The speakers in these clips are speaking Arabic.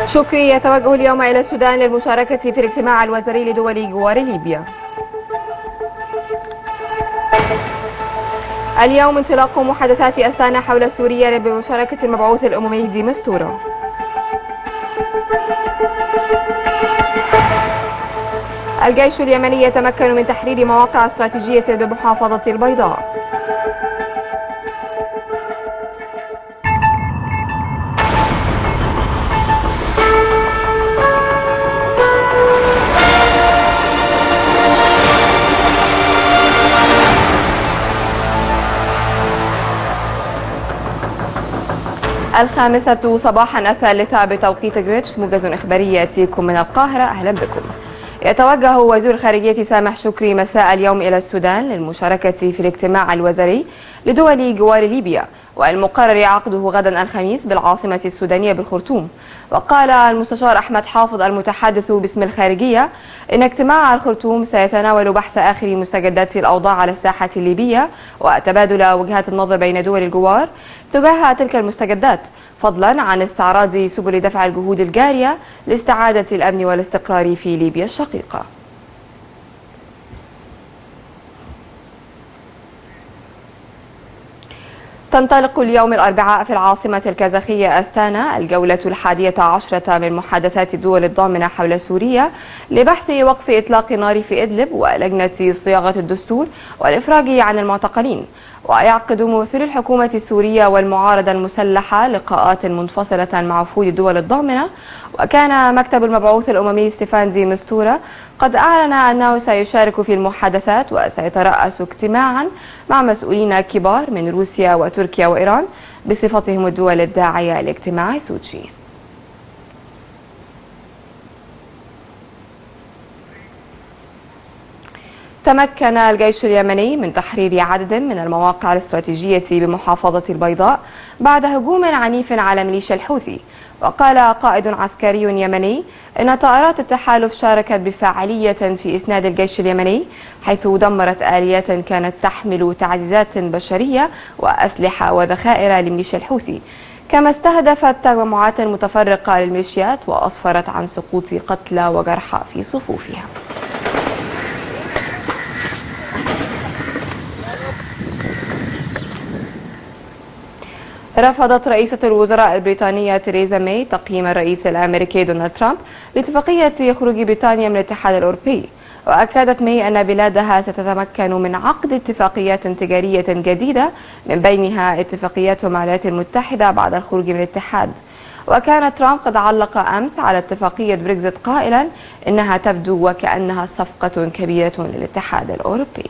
شكري يتوجه اليوم إلى السودان للمشاركة في الاجتماع الوزاري لدول جوار ليبيا. اليوم انطلاق محادثات أستانا حول سوريا بمشاركة المبعوث الأممي دي مستورة. الجيش اليمني يتمكن من تحرير مواقع استراتيجية بمحافظة البيضاء. الخامسة صباحا الثالثة بتوقيت جريتش، موجز إخباري يأتيكم من القاهرة. أهلا بكم. يتوجه وزير الخارجية سامح شكري مساء اليوم إلى السودان للمشاركة في الاجتماع الوزاري لدول جوار ليبيا، والمقرر عقده غدا الخميس بالعاصمة السودانية بالخرطوم. وقال المستشار أحمد حافظ المتحدث باسم الخارجية إن اجتماع الخرطوم سيتناول بحث آخر مستجدات الأوضاع على الساحة الليبية وتبادل وجهات النظر بين دول الجوار تجاه تلك المستجدات، فضلا عن استعراض سبل دفع الجهود الجارية لاستعادة الأمن والاستقرار في ليبيا الشقيقة. تنطلق اليوم الأربعاء في العاصمة الكازاخية أستانا الجولة 11 من محادثات الدول الضامنة حول سوريا لبحث وقف إطلاق النار في إدلب ولجنة صياغة الدستور والإفراج عن المعتقلين. ويعقد ممثلي الحكومة السورية والمعارضة المسلحة لقاءات منفصلة مع وفود الدول الضامنة. وكان مكتب المبعوث الأممي ستيفان دي مستورة قد أعلن أنه سيشارك في المحادثات وسيترأس اجتماعا مع مسؤولين كبار من روسيا وتركيا وإيران بصفتهم الدول الداعية لاجتماع سوتشي. تمكن الجيش اليمني من تحرير عدد من المواقع الاستراتيجية بمحافظة البيضاء بعد هجوم عنيف على ميليشيا الحوثي. وقال قائد عسكري يمني إن طائرات التحالف شاركت بفاعلية في إسناد الجيش اليمني، حيث دمرت آليات كانت تحمل تعزيزات بشرية وأسلحة وذخائر لميليشيا الحوثي، كما استهدفت تجمعات متفرقة للميليشيات وأسفرت عن سقوط قتلى وجرحى في صفوفها. رفضت رئيسة الوزراء البريطانية تيريزا ماي تقييم الرئيس الأمريكي دونالد ترامب لاتفاقية خروج بريطانيا من الاتحاد الأوروبي. وأكدت ماي أن بلادها ستتمكن من عقد اتفاقيات تجارية جديدة من بينها اتفاقيات مع الولايات المتحدة بعد الخروج من الاتحاد. وكان ترامب قد علق أمس على اتفاقية بريكزيت قائلا إنها تبدو وكأنها صفقة كبيرة للاتحاد الأوروبي.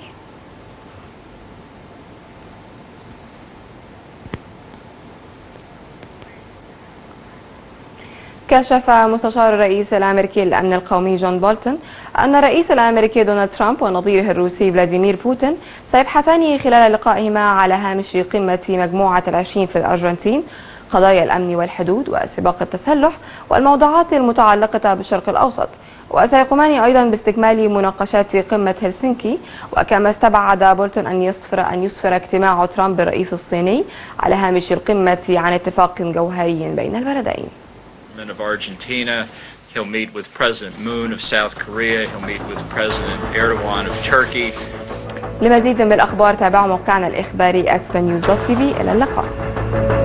كشف مستشار الرئيس الأمريكي للأمن القومي جون بولتون أن الرئيس الأمريكي دونالد ترامب ونظيره الروسي فلاديمير بوتين سيبحثان خلال لقائهما على هامش قمة مجموعة ال20 في الأرجنتين قضايا الأمن والحدود وسباق التسلح والموضوعات المتعلقة بالشرق الأوسط. وسيقومان أيضا باستكمال مناقشات قمة هلسنكي. وكما استبعد بولتون أن يسفر اجتماع ترامب بالرئيس الصيني على هامش القمة عن اتفاق جوهري بين البلدين. Of Argentina, he'll meet with President Moon of South Korea, he'll meet with President Erdogan of Turkey. لمزيد من الأخبار تابعوا موقعنا الإخباري extranews.tv. إلى اللقاء.